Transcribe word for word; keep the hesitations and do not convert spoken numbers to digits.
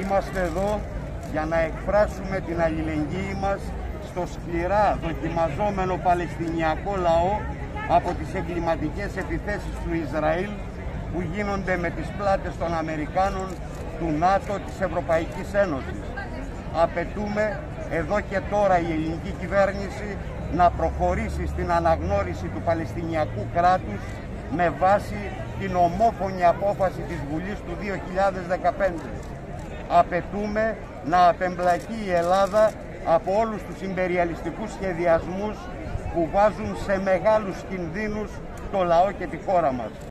Είμαστε εδώ για να εκφράσουμε την αλληλεγγύη μας στο σκληρά δοκιμαζόμενο Παλαιστινιακό λαό από τις εγκληματικές επιθέσεις του Ισραήλ που γίνονται με τις πλάτες των Αμερικάνων, του ΝΑΤΟ, της Ευρωπαϊκής Ένωσης. Απαιτούμε εδώ και τώρα η ελληνική κυβέρνηση να προχωρήσει στην αναγνώριση του Παλαιστινιακού κράτους με βάση την ομόφωνη απόφαση της Βουλής του δύο χιλιάδες δεκαπέντε. Απαιτούμε να απεμπλακεί η Ελλάδα από όλους τους ιμπεριαλιστικούς σχεδιασμούς που βάζουν σε μεγάλους κινδύνους το λαό και τη χώρα μας.